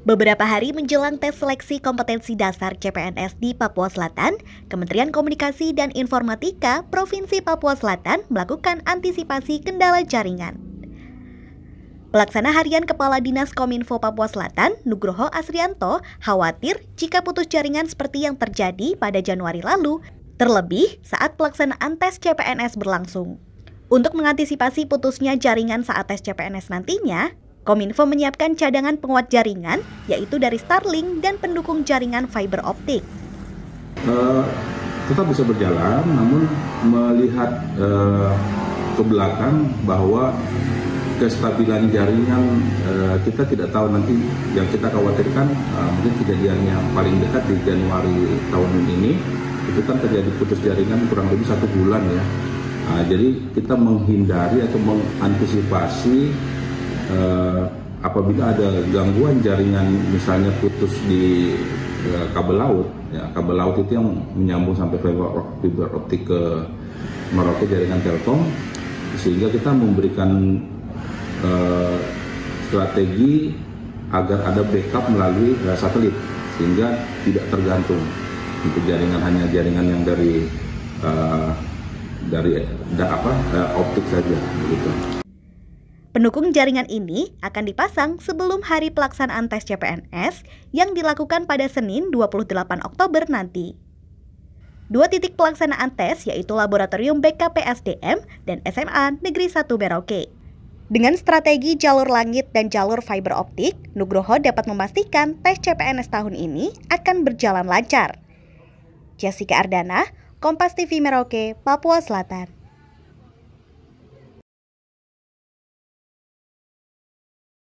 Beberapa hari menjelang tes seleksi kompetensi dasar CPNS di Papua Selatan, Kementerian Komunikasi dan Informatika Provinsi Papua Selatan melakukan antisipasi kendala jaringan. Pelaksana harian Kepala Dinas Kominfo Papua Selatan, Nugroho Asrianto, khawatir jika putus jaringan seperti yang terjadi pada Januari lalu, terlebih saat pelaksanaan tes CPNS berlangsung. Untuk mengantisipasi putusnya jaringan saat tes CPNS nantinya, Kominfo menyiapkan cadangan penguat jaringan, yaitu dari Starlink dan pendukung jaringan fiber optik. Tetap bisa berjalan, namun melihat ke belakang bahwa kestabilan jaringan kita tidak tahu nanti. Yang kita khawatirkan mungkin kejadian yang paling dekat di Januari tahun ini, itu kan terjadi putus jaringan kurang lebih 1 bulan ya. Jadi kita menghindari atau mengantisipasi apabila ada gangguan jaringan, misalnya putus di kabel laut, ya, kabel laut itu yang menyambung sampai fiber optik ke Merauke jaringan Telkom, sehingga kita memberikan strategi agar ada backup melalui satelit, sehingga tidak tergantung untuk jaringan hanya jaringan yang dari optik saja, begitu. Pendukung jaringan ini akan dipasang sebelum hari pelaksanaan tes CPNS yang dilakukan pada Senin 28 Oktober nanti. 2 titik pelaksanaan tes yaitu Laboratorium BKPSDM dan SMA Negeri 1 Merauke. Dengan strategi jalur langit dan jalur fiber optik, Nugroho dapat memastikan tes CPNS tahun ini akan berjalan lancar. Jessica Ardana, Kompas TV Merauke, Papua Selatan.